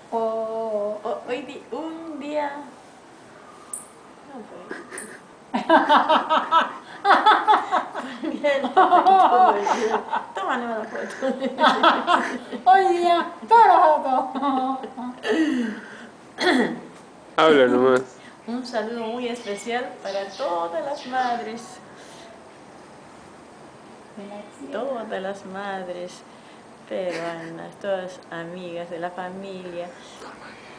Oh, Un día... No, porque el todo el día. Toma una foto. hoy día, todos los autos. Habla nomás. Un saludo muy especial para todas las madres. Todas las madres peruanas, todas amigas de la familia.